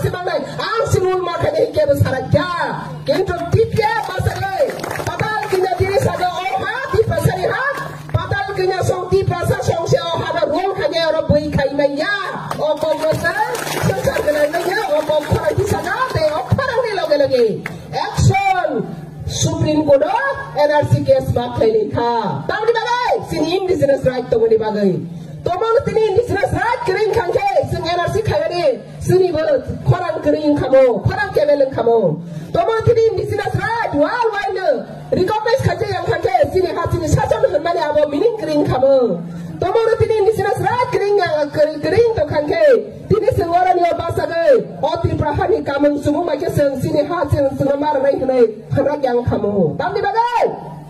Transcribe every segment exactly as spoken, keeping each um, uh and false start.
si bangai ang sinul makanya ke besar ja kinto tipya pasalai patal kinya diri saja oha di pasari ha patal kinya song di pasar song se oha da rong kanya ora bui kai maya o ko masa sensar kana maya o ko khara di sana te o khara ni loge loge action Supreme Court N R C case bagai ni kha tamdi bagai sini indigenous right to ni bagai tomang tini indigenous right kering kangke sing N R C kaya ni sini ber koran kering kamu koran kebelen kamu tomang tini indigenous right wal wal ne recognize kaje yang kangke sini ha sini saja ne mani abo meaning kering kamu tomang tini indigenous right kering yang kering to kangke tini sengoran yo basagai oti prahani kamu semua macam sing sini ha sing senamar nai nai kerak yang kamu tamdi bagai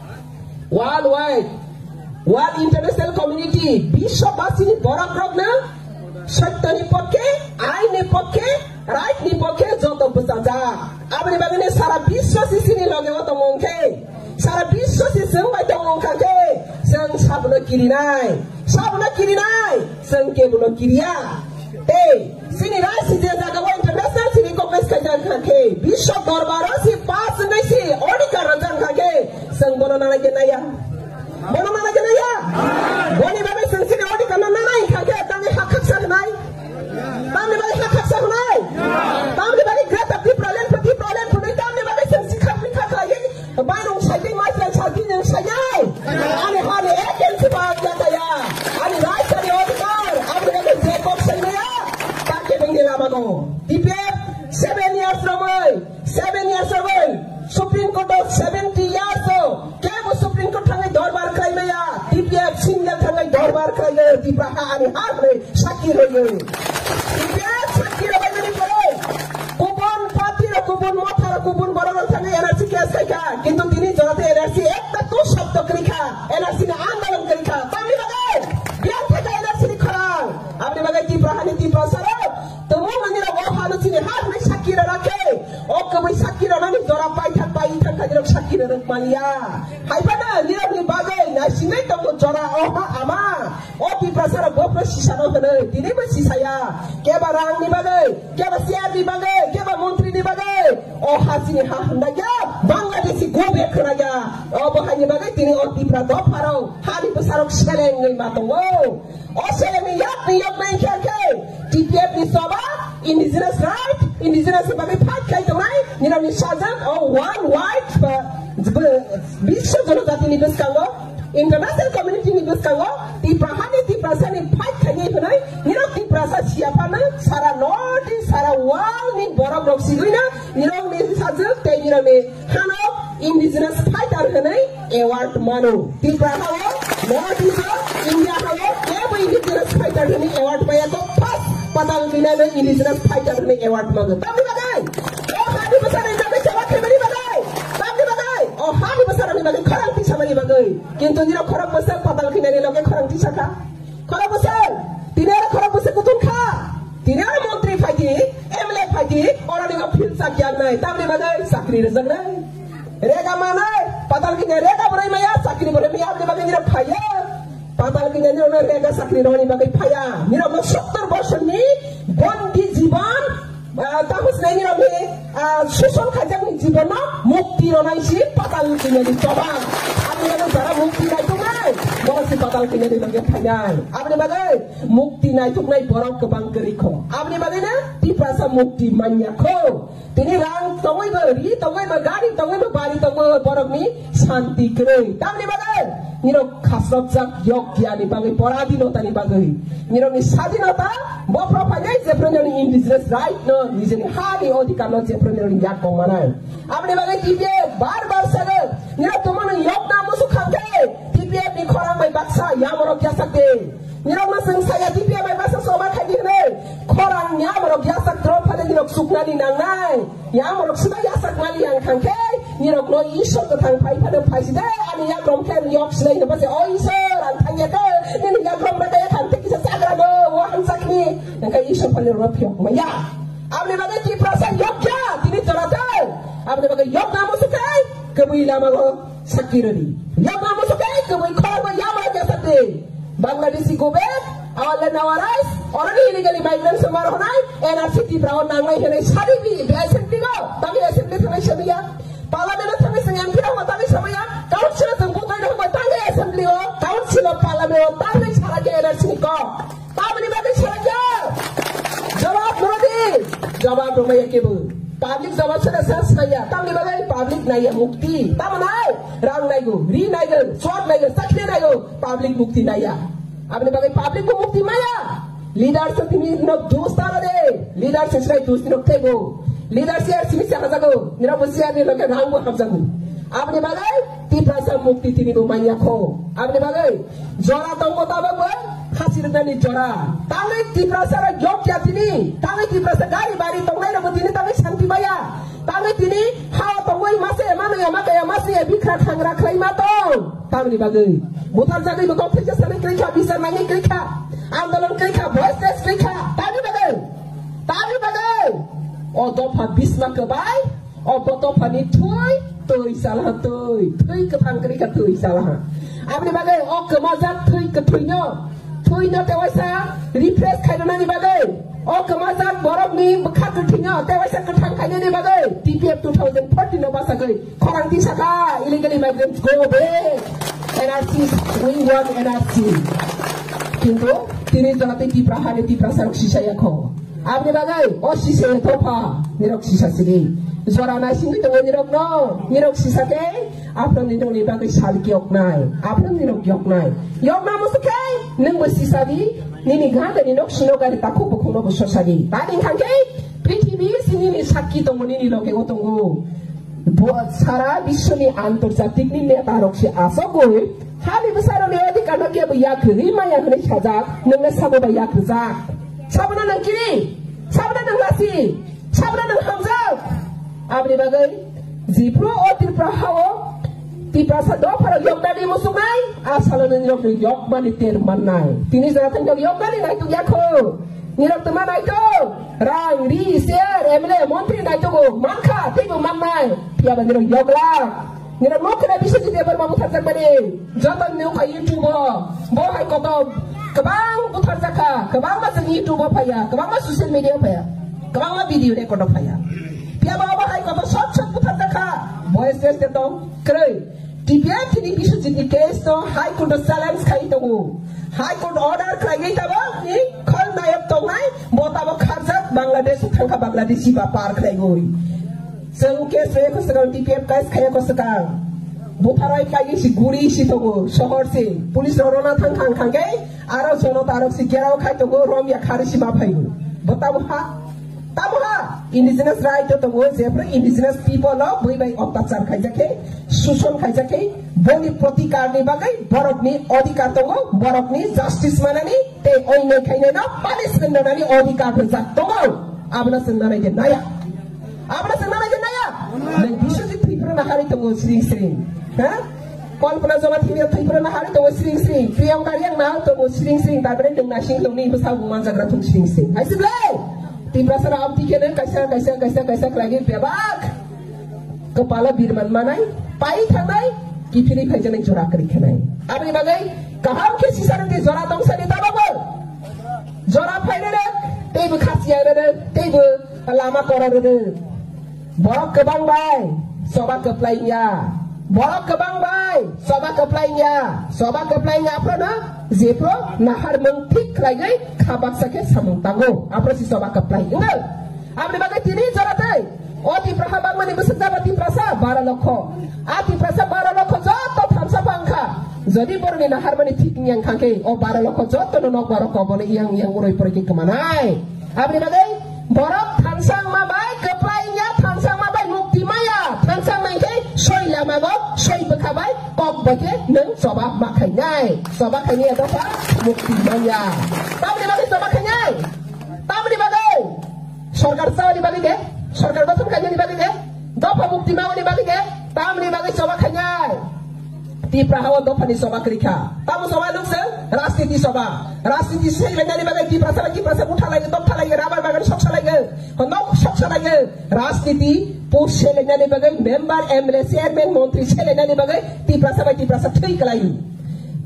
wal wal Wal international community bisho basini borak rok na shatya ni pokke ai ni pokke right ni pokke joto busaja abri bagane sara bisho sini loge oto mongke sara bisho sisi ngai to mongka ke sang sabna kiri nai sabna kiri nai sang ke buno kiriya eh sini rai si jaga go international sini kongres kajan khake bisho darbaro si pas nai si odi karan khake sang bono na ke naya Bono mana jana ya? Boni bagai sensini odi kana nanai kage tangi hak hak sah nai. Tamni bagai hak hak sah nai. Tamni bagai grata di problem pati problem pun tamni bagai sensi khak ni khak lagi. Bainong saji mai yang saji yang sayai. Ani hari agensi bag jata ya. Ani rai sari odi kar. Abri bagai Jacob sini ya. Pakai bengi lama ko. D P F seven years away. Seven years away. Supreme Court of seventy years old. Kaya Supreme Court tangai dorbar krai maya. D P F single tangai dorbar krai maya. Di praha ani harre sakir hoye. D P F sakir hoye ni pore. Kupon parti ra kupon motha ra kupon boron tangai N R C case kaya. Kintu tini jorate N R C ekta tu shabdo krika. N R C na andalan krika. Tamni bagai. Biar theka N R C ni kharang. Apni bagai di praha ni di prasara. Temu manira wohanu sini harre sakir rakhe. O kabai sakir nani jora pai thak pai thak kajirok sakir rak malia. Hai pada lihat ni bagai na sinai tamu jora oha ama. O di prasara bopro sisa no hene. Dini ba sisa ya. Keba rang ni bagai. Keba siar ni bagai. Keba menteri ni bagai. Oha sini ha handa ya. Bangladeshi gobe kena ya. O bahai ni bagai dini o di prado parau. Hari besarok seleng ni matong. O seleng ni yak ni yak main kaya. D P F ni soba. Indigenous right. Indigenous sebagai pakai temai. Ni namanya Shazam. Oh one white. Bisho jono jati ni beskango. International community ni beskango. Di prahani di prasani pakai ni penai. Ni nam di prasa siapa na. Sara north sara wal ni borok borok siguna. Ni nam ni Shazam. Te ni nam ni Hano. Indigenous fighter penai. Award mano. Di prahawo. North is India hawo. Kaya indigenous fighter penai award paya ko pas. Patal mina na indigenous fighter penai award mano. Tapi bagai. Oh hari besar ni bagai coba kembali bagai. Tapi bagai. Oh hari besar ni bagai korang tisa mani bagai. Kintu ni korang besar patal kina ni loge korang tisa ka. Korang besar. Tidak ada korang besar kutun ka. Tidak ada menteri faji, M L A faji, orang dengan pilsa kian nai. Tapi bagai sakri rezek nai. Rega mana? Patal kina rega berai maya sakri berai maya ni bagai ni paya. Patal kina ni orang rega sakri ni bagai paya. Ni orang seventy percent ni bondi jiban. Tahun ini kami susun kajian jiban mukti orang isi patal kini dicoba. Apa yang cara mukti itu mai? Orang si patal kini dibagai panjang. Apa yang bagai mukti itu mai borok kebang keriko. Apa yang bagai di prasa mukti manyako. Tini rang tongoi beri, tongoi bergari, tongoi berbari, tongoi borok ni santi kering. Apa yang bagai? Niro kasrot jak yok ya ni bagai poradi nota ni bagai. Niro ni sadi nota, bo propaganda jepronyo ni indigenous right no. Nizeni hari odikar no jepronyo ni jak komanai. Apne bagai T P F bar bar sagar. Niro tumano yok na musuh kangke. T P F ni korang mai baksa ya morok ya sakde. Niro masang saya T P F mai baksa soba kaji ne. Korang ya morok ya sak drop pada niro sukna ni nangai. Ya morok sudah ya sak mali yang kangke. Niro no iso ketang pai pada pai sida. Ani ya grom ken yok sila ina pasti oh iso rantangnya ke. Nini ya grom mereka ya kantik isa sagra do. Wahan sakni. Yang kaya iso paling ropiok maya. Apne bagai di prasa yok ya. Tini terata. Apne bagai yok na musukai. Kebui lama ko sakirani. Yok na musukai. Kebui korba ya morok ya sakde. Bangladeshi gobe. awal nawarais orang illegally migrants semua orang N R C di Brown nangai henai sari bi di assembly go tapi assembly sampai semia parliament sampai sengang kira mau tapi semia council tunggu kau dah mau tangga assembly go council parliament tangga cara ke N R C go tapi ni bagi cara jawab berarti jawab rumah kebu public jawab sudah saya tapi bagi public naya mukti tapi nai rang nai go ri nai go short nai go sakne nai go public mukti naya आपने बगैर पब्लिक को मुक्ति माया लीडर से तुम्हें नोक दोस्त आ रहे लीडर से सिर्फ दोस्त नोक थे वो लीडर से यार सिर्फ क्या करो मेरा मुझसे यार लोग राम को हम जागू आपने बगैर तीप्रासा मुक्ति तीनी वो माया खो आपने बगैर जोरा तो मुताबिक वो खासी रंगनी जोरा तावे तीप्रासा रा योग क्या तीनी तावे तीप्रासा गाड़ी बारी तो नहीं रबो तीनी तावे शांति माया तावे तीनी हाँ तो वही मासे मानो या माके या मासे या बिखरा खांगरा खाई मातो तावे बगैर Bukan saja itu kau kerja sana kerja bisa nanya kerja, andalan kerja, voices kerja, tadi bagai, tadi bagai, oh doa bisma kebai, oh betul pani tuai, tuai salah tuai, tuai ketang kerja tuai salah. Apa bagai, oh kemazat tuai ketuinya, tuinya tewasa, refresh kaya nani bagai, oh kemazat borok ni bekat ketuinya, tewasa ketang kaya ni bagai, T P F twenty fourteen no bahasa gay, korang tisaka, illegal immigrants go back. N R C, we want N R C. Kintu, tini jangan tinggi perahane di perasaan sisa ya kau. Abni bagai, oh sisa itu apa? Nirok sisa sini. Suara nasi itu nirok no, nirok sisa ke? Apa nirok ni bagai sal kiok nai, apa nirok kiok nai. Yok na musuh ke? Neng bersisa di, nini ganda nirok sino gari takut bukuno bersisa di. Tadi kan ke? Prithivi sini ni sakit tunggu nini loke go tunggu. Buat सारा विश्व में आंतरजातिक नेता रक्षे आशा कोई हाली besar ने अधिकार नके बयाक रीमा या करे छाजा नंगे साबो बयाक जा साबना नंकिरी साबना नंगासी साबना नंगhamza आपने बगै जिप्रो और त्रिपुरा हाओ त्रिपुरा सा दो पर योगदानी मुसुमाई आसालन निरोक योगदानी तेर मन्नाई तिनी जरा तंग योगदानी नाइ तु याखो निरोक तमा नाइ तो Rang, ri, ser, M L A, menteri naik tu, mangka, tiba mamai, tiada niru yogla, niru mau kena bisa jadi bermamu terjak bani, jangan niru kaya YouTube, bawa hai kota, kebang putar jaka, kebang masuk YouTube apa ya, kebang masuk sosial media apa ya, kebang masuk video ni kota apa ya, tiada bawa hai kota short short putar jaka, voice test itu, keren, T P F ini bisa jadi case tu, high court challenge kaya tu, high court order kaya itu apa, ni, kalau naik tu naik, bawa tahu kerja Bangladesh tangka Bangladesh siapa par kaya goi. Sengke saya ko sekarang T P F kais kaya ko sekarang. Butarai kaya si guri si togo shahar se. Polis rorona tangka tangka. Arau sono tarok si gerau kaya togo rom ya kari si bapai go. Betabu ha? Tabu ha? Indigenous right to togo zebra indigenous people lo bui bai অত্যাচার kaya jake, susun kaya jake, boni protikar ni bagai, borok ni odikar togo, borok ni justice mana ni, te oine kaya na punishment na ni odikar berjak togo. Abna senara je naya, abna senara je naya. Neng bisa di Tripura nahari togo sering sering, ha? Kon pernah zaman T V Tripura nahari togo sering sering, Priang Karyang nah togo sering sering, tapi neng nasi togo ni besar bukan jaga togo sering sering. Hai sebelah. Tiba sana abdi kena kaisa kaisa kaisa kaisa lagi bebak kepala birman manai pai thanai kipiri khajanai jora kari khanai abni bagai kaham ke sisa nanti jora tong sani tababor jora phaine re teibu khasiya re teibu lama kora re borok kebang bai soba keplainya borok kebang bai soba keplainya soba keplainya apa na Zepro nahar mengtik lagi kabak sakit samung tango apa sih sobat keplai enggak apa dibagai tini jaratai oh di prahabang mani beserta bati prasa bara lokho ati prasa bara lokho joto thamsa pangka jadi borni nahar mani tik yang kangke oh bara lokho joto no bara ko bole yang yang uroi pergi kemanai apa dibagai borok thansang mabai keplainya thansang mabai mukti maya thansang mangke soi lama go soi bekabai kok bagi neng sobat makai nyai sobat kai nyai apa mukti maya tahu di bagai sobat kai nyai tahu di bagai sarkar saw di bagai deh sarkar betul kai nyai di bagai deh dopa mukti mau di bagai deh tahu di bagai sobat kai nyai di prahawan dopa di sobat kerika tahu sobat lukse rasniti sobat rasniti sih di bagai di prasa lagi prasa utha lagi dopa lagi rabar bagai soksa lagi honok soksa lagi rasniti push selena di bagai member M L A chairman menteri selena di bagai di prasa bagi prasa thui kelai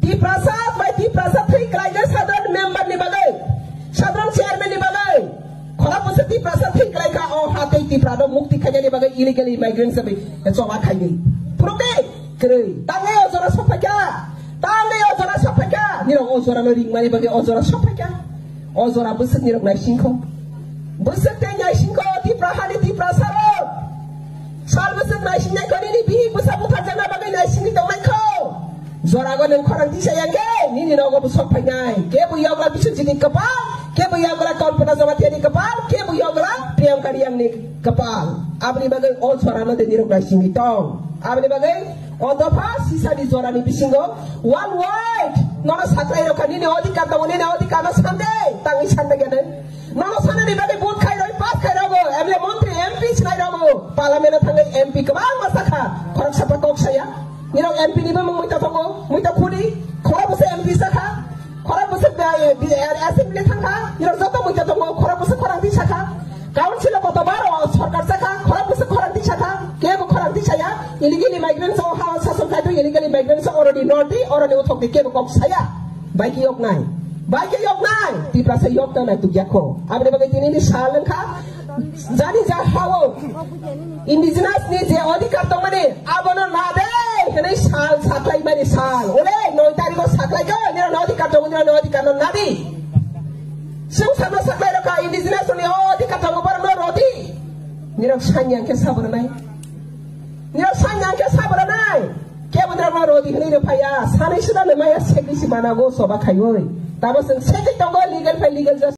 di prasad by di prasad thai kalaiga sadran member ni bagai sadran chairman ni bagai khora puse di prasad thai kalaiga o hate di prado mukti khanya ni bagai illegal immigrants sabi choba khai ni probe krei tangai ojora sapaka tangai ojora sapaka ni ro ojora no ring mari bagai ojora sapaka ojora busuk ni ro nai singko busuk te nai singko di prahani di prasad sal busuk nai singai koni ni bi busa buta jana bagai nai singi tong mai ko zora go nang khorang di sayang ge ni ni no go busuk pangai ke bu yogla bisu jini kepal ke bu yogla kalpana zawati ni kepal ke bu yogla priyam kariyam ni kepal abni bagai ojora no de ni ro nai singi tong abni bagai odopa sisa di zora ni bisingo one word nono saklai ro kani ni odikar tong ni odikar no sande tangi sande ge nono sana ni bagai booth khai roi pass khai rogo emle montri mp chnai rogo parliament thangai mp kabang masakha khorang sapa kok saya ni ro mp ni ba muita tongo muita khudi khora buse mp sakha khora buse assembly thangha ni ro joto muita tongo khora buse khorang di sakha council ko to baro sarkar sakha khora buse khorang di sakha ke ko khorang di saya illegal immigrants o ha sason khai to illegal immigrants already nordi already uthok ke ko kok saya baiki yok nai baiki yok nai ti prasa yok na tu jako abne bagai tini ni salan kha jani ja hawo indigenous ni je odikar tong mane abono na de hene sal saklai mane sal ole noi tari ko saklai ga ni no odikar tong ni no odikar no nadi sung sama saklai ro ka indigenous ni odikar tong bar no rodi ni ro sanyang ke sabar nai ni ro sanyang ke sabar nai ke budra ma rodi hene ro phaya sanai sida ne maya sekri si mana go soba khai oi tabo sen sekri tong legal fa legal